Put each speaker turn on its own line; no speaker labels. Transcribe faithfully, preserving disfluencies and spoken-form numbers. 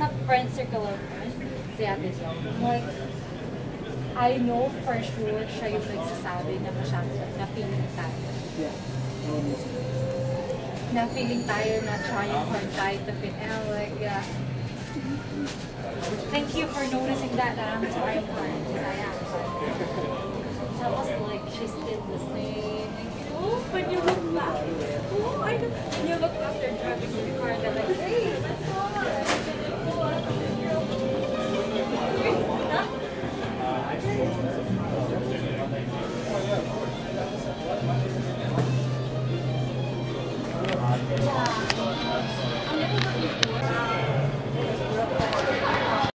sa friend circle of friends, si Ate Jo, like, I know for sure siya yung nagsasabi na masyado na feeling tayo.
Yeah.
Na feeling tayo na trying hard tayo to fit. And I'm like, yeah. Thank you for noticing that, that I'm trying hard. Because I am. That was like, she's still the same. Like, oh, when you look back, oh, I know. When you look after driving in the car, they're like, hey, that's hard.